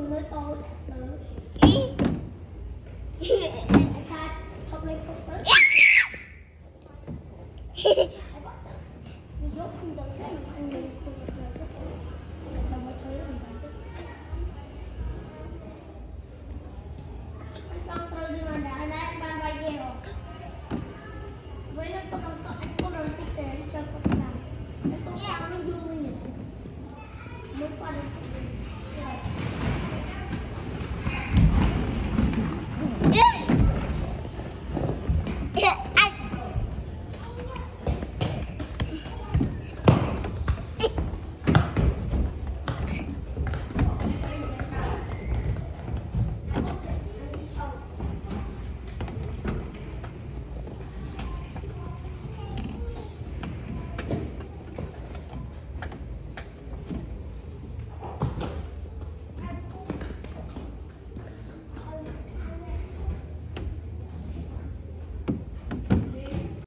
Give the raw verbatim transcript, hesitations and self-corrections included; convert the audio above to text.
đường mới tôi được. Sai không lên không tới. Dốt không được cái ăn được không được. Tao mới thấy là mình được. Con tôi đi mà đã nãy ban bay về rồi. Với nó có con có có đôi tích để cho con làm. Nó có nó vui nhỉ. Mới qua đây.